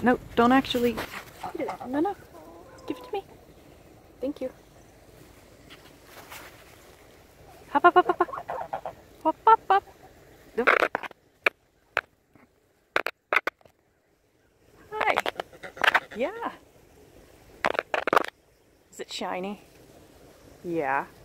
No, don't actually eat it. No, no. Give it to me. Thank you. Hop, hop, hop, hop, hop. Hop, hop, hop. Nope. Hi. Yeah. Is it shiny? Yeah.